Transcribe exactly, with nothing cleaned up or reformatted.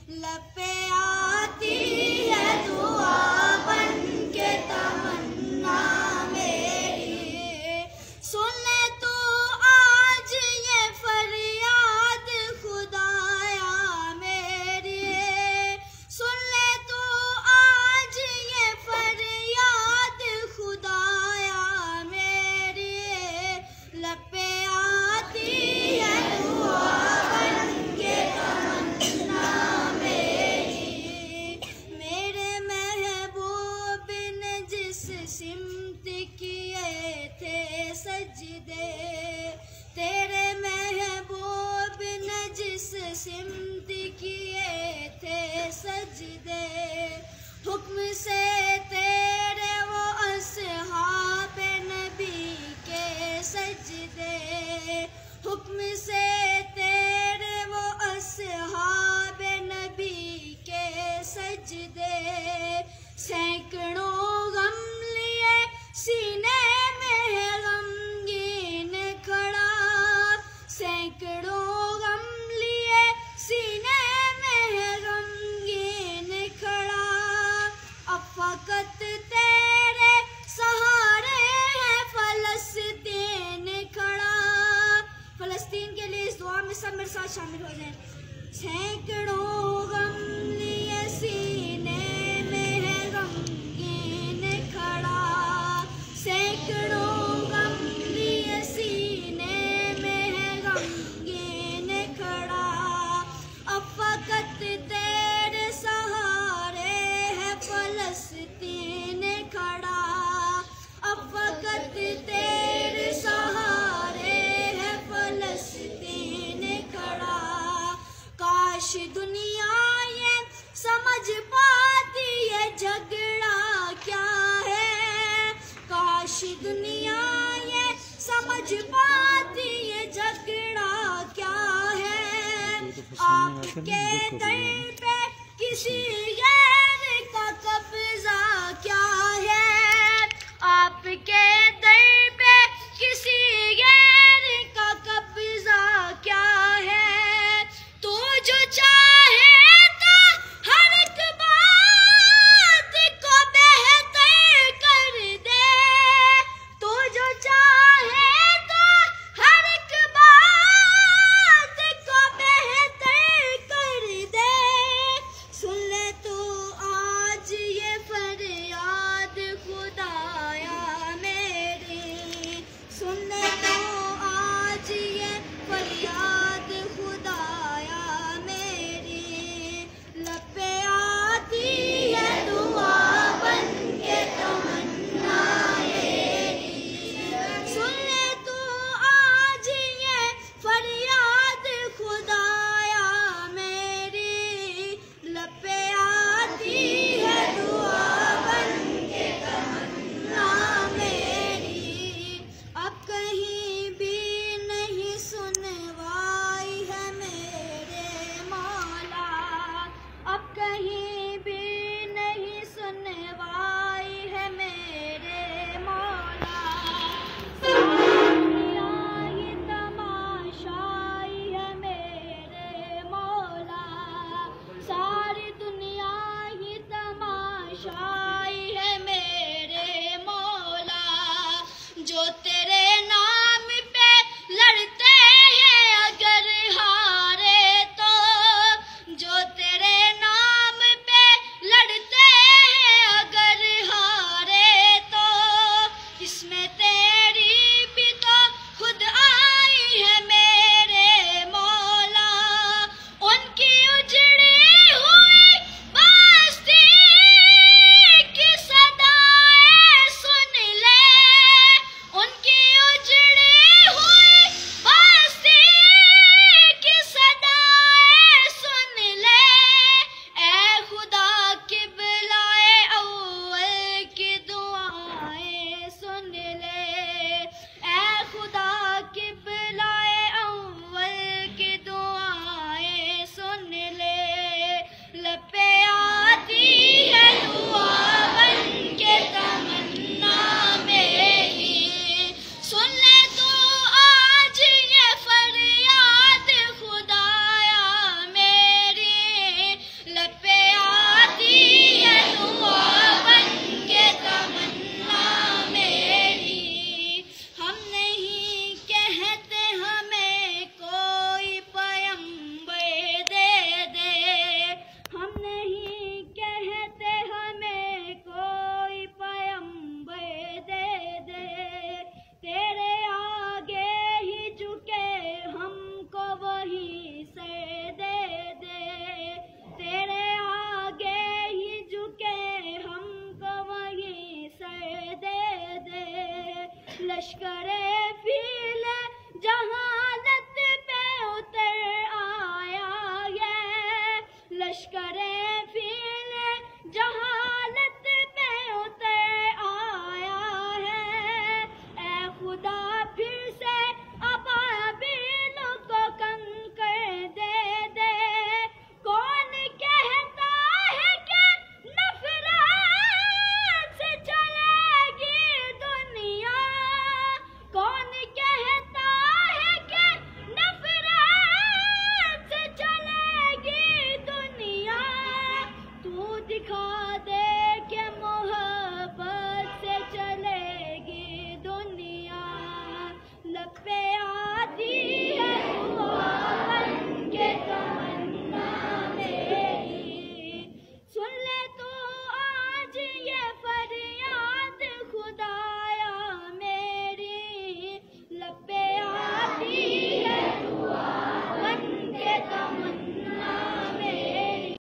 لب پہ آتی ہے دعا بن کے تمنا میری، سن لے تو آج یہ فریاد خدایا میری، سن لے تو آج یہ فریاد خدایا میری، لب پہ آتی ہے دعا بن کے تمنا میری، میرے محبوب نے جس سمت کیے تھے سجدے، تیرے محبوب نے جس سمت کیے تھے سجدے، حکم سے تیرے وہ اصحاب نبی کے سجدے، حکم سے تیرے وہ اصحاب نبی کے سجدے، سینکڑوں غم لیے سینے میں غمگین کھڑا، سینکڑوں غم لیے سینے میں غمگین کھڑا، اب فقط تیرے سہارے ہے فلسطین کھڑا، فلسطین کے لیے اس دعا میں سب میرے ساتھ شامل ہو جائیں۔ سینکڑوں غم لیے سینے میں ہے غمگین کھڑا، سینکڑوں غم لیے سینے میں ہے غمگین کھڑا، اب فقط تیرے سہارے ہے فلسطین کھڑا، اب فقط تیرے سہارے ہے فلسطین کھڑا، کاش دنیا یہ سمجھ پاتی یہ جھگڑا کیا ہے، کاش دنیا یہ سمجھ پاتی یہ جھگڑا کیا ہے، آپ کے در پہ کسی غیر کا قبضہ کیا ہے، آپ کے در پہ کسی غیر کا قبضہ کیا ہے، تو جو چاہے تو ہر ایک بات کو بہتر کر دے، تو جو چاہے تو ہر ایک بات کو بہتر کر دے، سن لے تو لشکر فیل جہالت پہ اتر آیا ہے، لشکر